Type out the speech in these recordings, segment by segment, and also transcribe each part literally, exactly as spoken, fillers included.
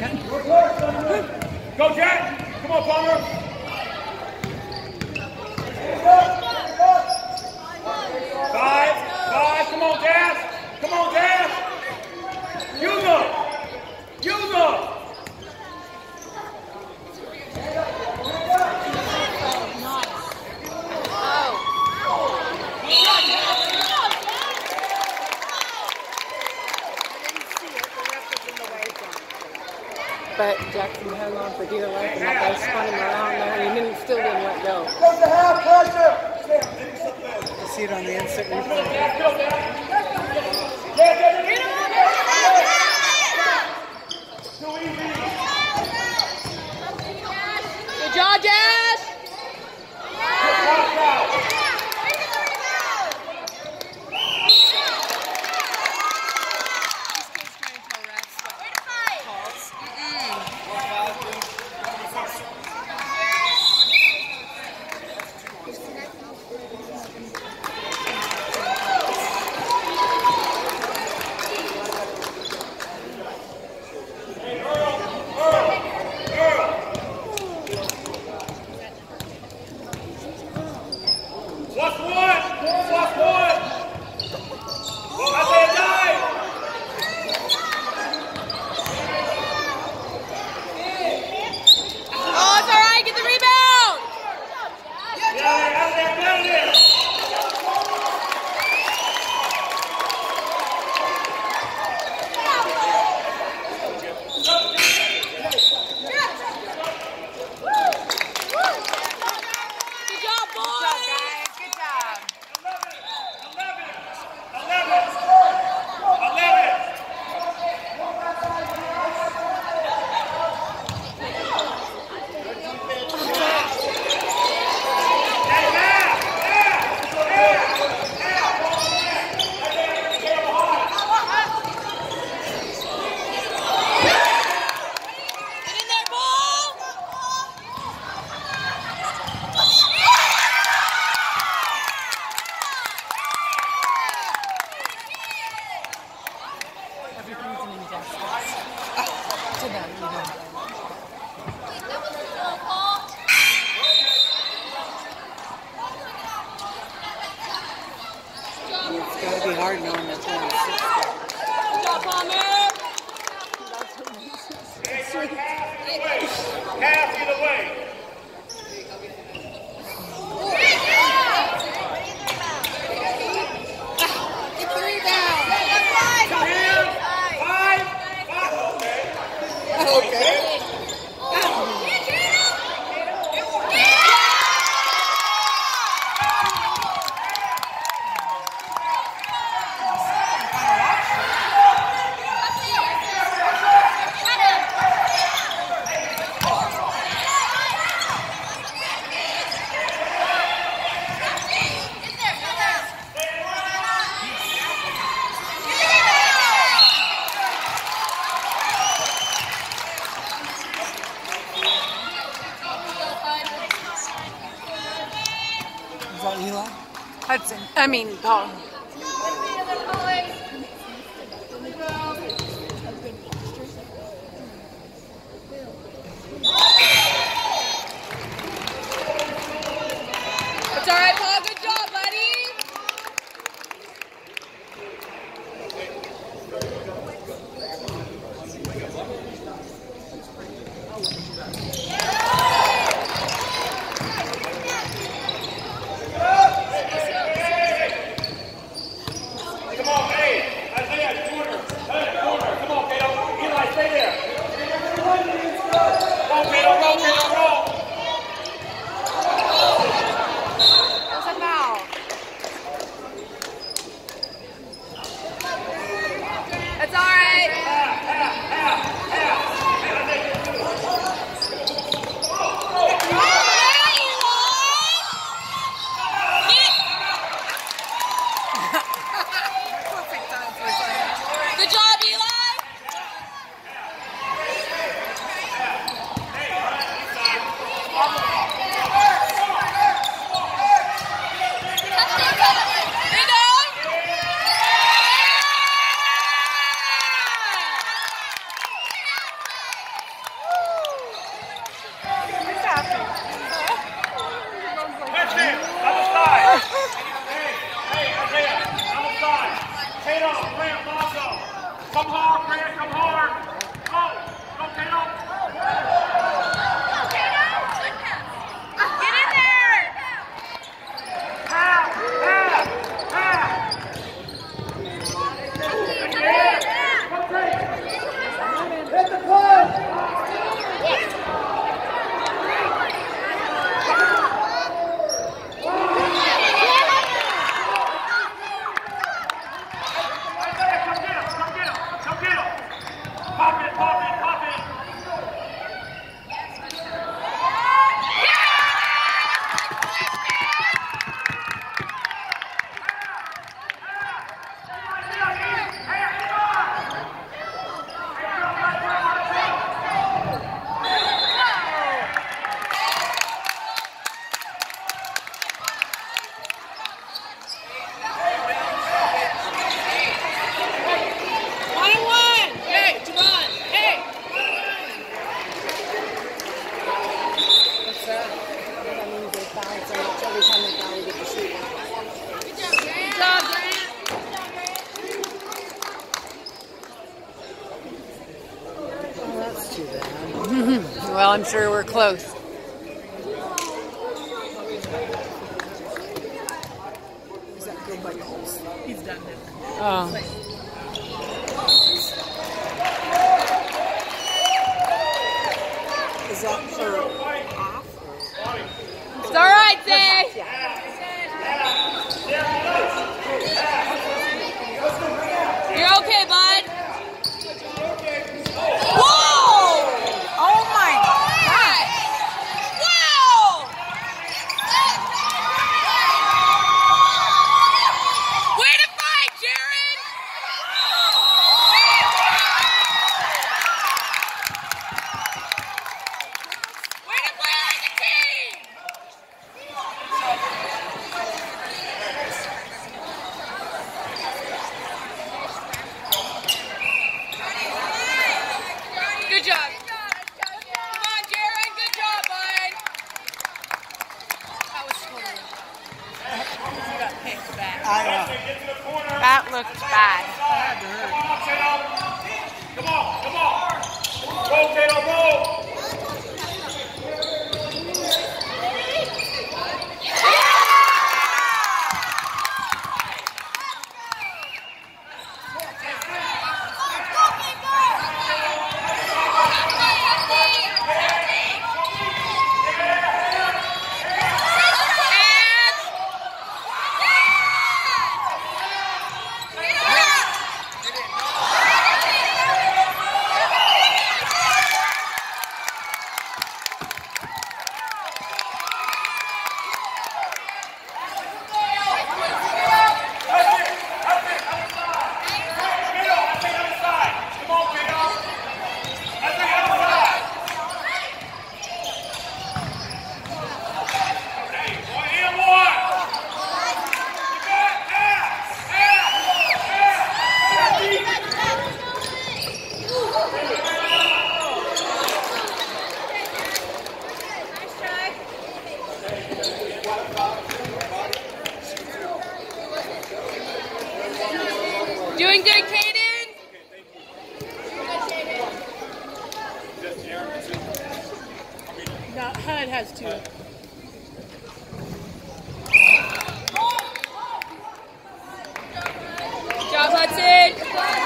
Go, Jack! Come on, Palmer! Five, five, come on, Jazz! Come on, Jazz! Use them! Use them! But Jackson hung on for dear life, and that guy spun him around there, and he didn't, still didn't let go. Go to half pressure. You see it on the instant replay. Good job, Jazz! It's got to be hard knowing that's only six. Good job, Palmer! Half either way. Get the rebound! Five, five, okay. Okay. Is that Eli? Hudson. I mean, Paul. It's all right, Paul. Good job, buddy. Well, I'm sure we're close. He's done it. Oh. Is that for half? It's all right, Zay. You're okay, bud. Whoa! Oh my God! Whoa! Way to fight, Jared! Way to play like a team! Good job. Come on, Jared. Good job, bud. That was totally. You got picked back. I know. That looked bad. Come on, come on. Roll, Taylor, roll. Doing good, Kaden? No, H U D has two. Good job, Hudson.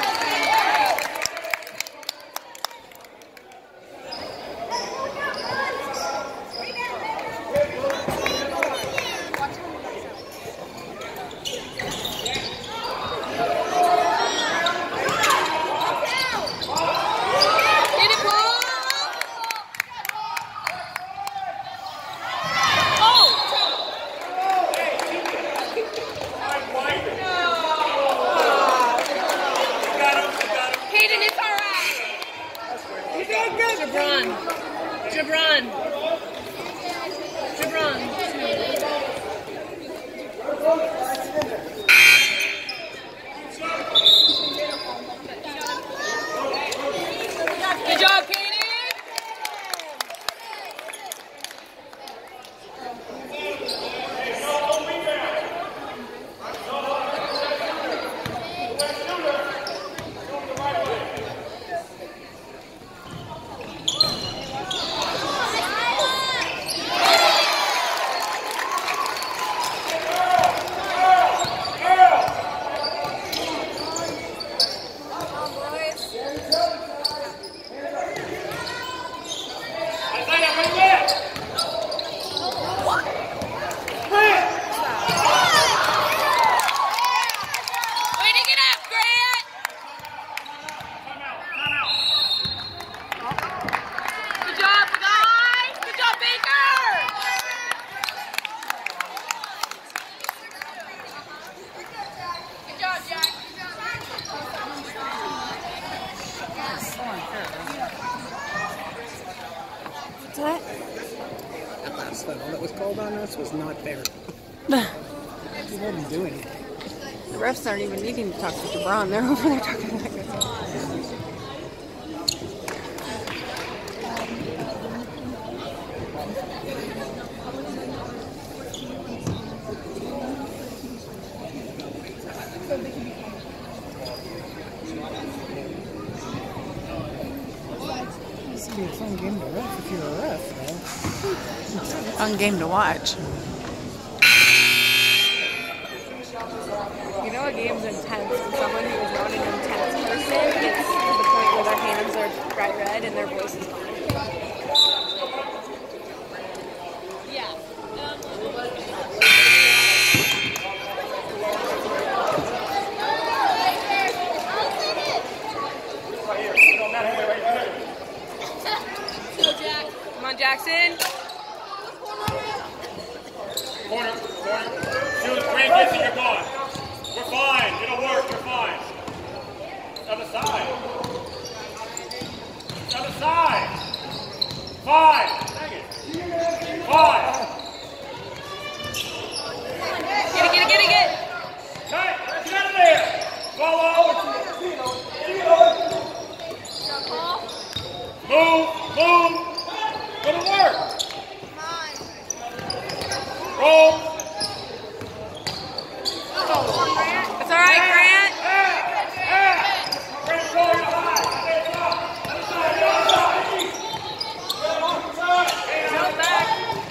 Jabron. Jabron. Jabron. Good job, Kaden. What? That last foul that was called on us was not fair. He wouldn't do anything. The refs aren't even needing to talk to Jabron. They're over there talking to that guy. This would be a fun game to ref if you're a ref, though. Fun game to watch. You know a game's intense when someone who is not an intense person gets to the point where their hands are bright red and their voice is gone. Yeah. Come on, Jackson. Corner, corner. Shoot, Grant gets it, you're gone. We're fine. It'll work. You're fine. Other side. Other side. Five. Dang it. Five. Get it, get it, get it, get it. Hey, get out of there. Follow. Move, move. Gonna work. Roll. It's all right, Grant. Grant, roll your high. Jump back.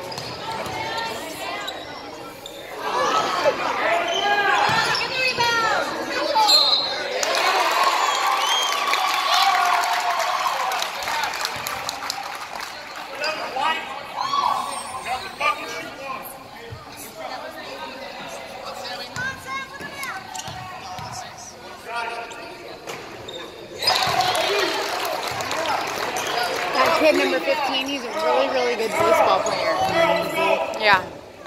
Get the rebound. That kid, number fifteen, he's a really, really good baseball player. Yeah.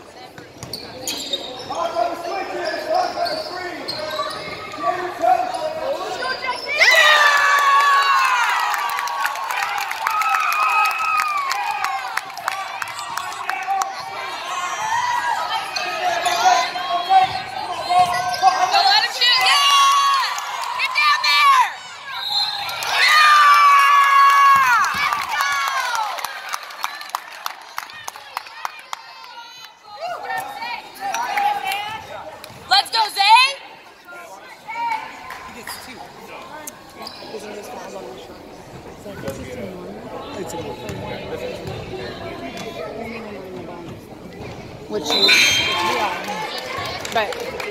Which is, but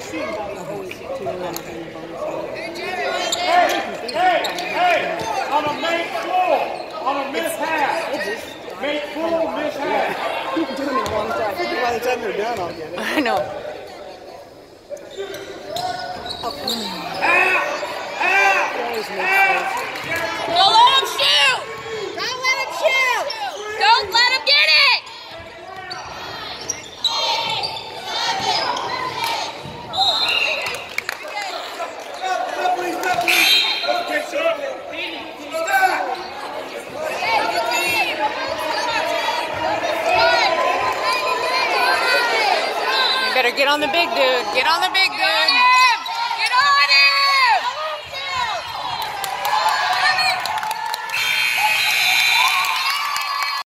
Hey, hey, on a make full, on a miss half. Make full, miss half. Keep doing it one time. By the time you're done, I'll get it. I know. Half, half, half. Don't let him shoot! Don't let him shoot! Don't let him get it! You better get on the big dude. Get on the big dude.